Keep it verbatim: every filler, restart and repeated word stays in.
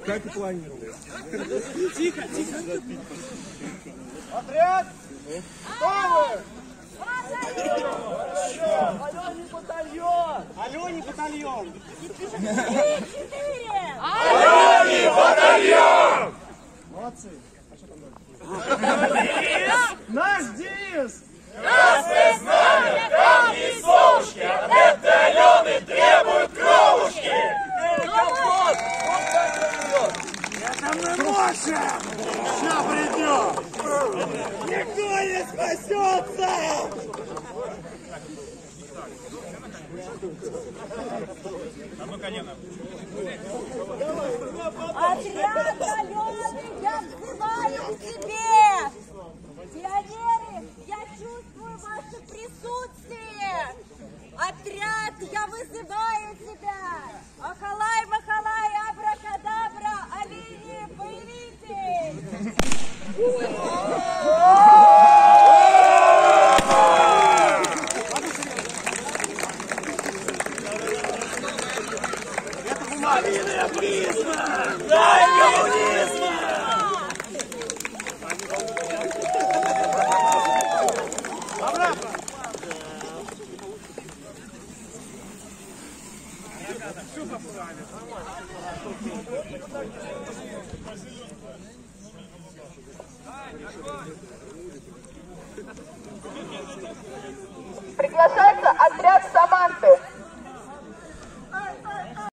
Как и планировал. Тихо, тихо. Отряд! Готовы! Алене батальон! Алене батальон! Алене батальон! Молодцы! А что там дальше? Наш девиз! Красное знамя, камни и совушки, от этой Алены требуют кровушки! Эй, компот! Вот так придет! Это мы можем! Ща придем! Никто не спасется! Одно колено. Отряд Алены, я взываю к тебе! Пионеры, я чувствую ваше присутствие! Отряд, я вызываю тебя! Ахалай, махалай, абракадабра, олени, появитесь! Это бумага! Дай коммунизм!